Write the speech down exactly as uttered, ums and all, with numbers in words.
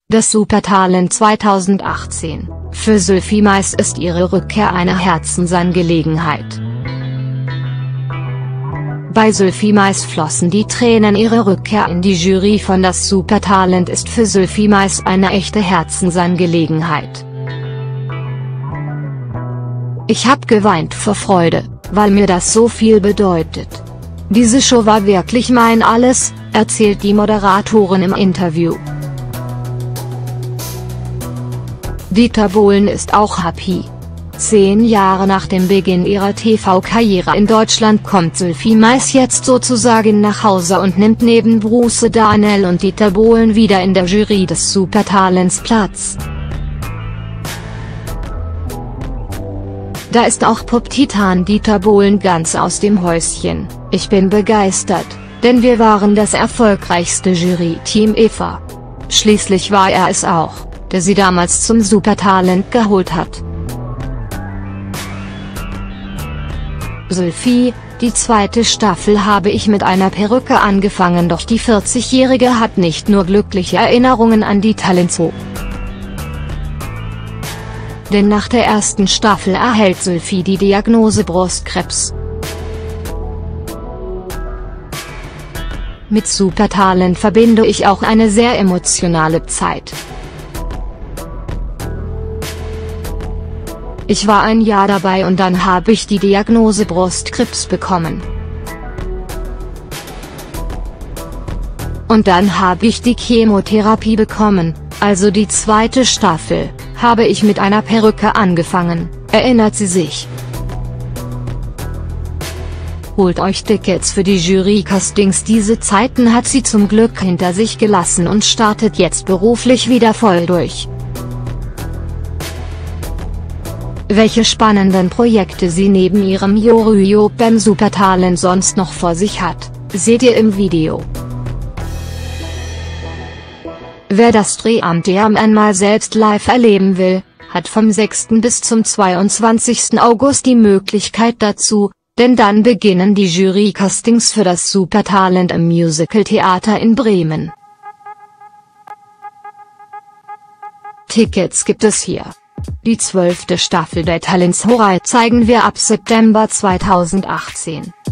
Das Supertalent zweitausendachtzehn, für Sylvie Mais ist ihre Rückkehr eine Herzensangelegenheit. Bei Sylvie Mais flossen die Tränen, ihre Rückkehr in die Jury von Das Supertalent ist für Sylvie Mais eine echte Herzensangelegenheit. Ich hab geweint vor Freude, weil mir das so viel bedeutet. Diese Show war wirklich mein Alles, erzählt die Moderatorin im Interview. Dieter Bohlen ist auch happy. Zehn Jahre nach dem Beginn ihrer T V-Karriere in Deutschland kommt Sylvie Mais jetzt sozusagen nach Hause und nimmt neben Bruce Darnell und Dieter Bohlen wieder in der Jury des Supertalents Platz. Da ist auch Pop-Titan Dieter Bohlen ganz aus dem Häuschen. Ich bin begeistert, denn wir waren das erfolgreichste Jury-Team ever. Schließlich war er es auch, der sie damals zum Supertalent geholt hat. Sylvie, die zweite Staffel habe ich mit einer Perücke angefangen, doch die vierzigjährige hat nicht nur glückliche Erinnerungen an die Talentshow. Denn nach der ersten Staffel erhält Sylvie die Diagnose Brustkrebs. Mit Supertalent verbinde ich auch eine sehr emotionale Zeit. Ich war ein Jahr dabei und dann habe ich die Diagnose Brustkrebs bekommen. Und dann habe ich die Chemotherapie bekommen, also die zweite Staffel, habe ich mit einer Perücke angefangen, erinnert sie sich. Holt euch Tickets für die Jury-Castings, diese Zeiten hat sie zum Glück hinter sich gelassen und startet jetzt beruflich wieder voll durch. Welche spannenden Projekte sie neben ihrem Juryjob beim Supertalent sonst noch vor sich hat, seht ihr im Video. Wer das Drehamt einmal selbst live erleben will, hat vom sechsten bis zum zweiundzwanzigsten August die Möglichkeit dazu, denn dann beginnen die Jury-Castings für das Supertalent im Musical-Theater in Bremen. Tickets gibt es hier. Die zwölfte Staffel der Talentshow zeigen wir ab September zweitausendachtzehn.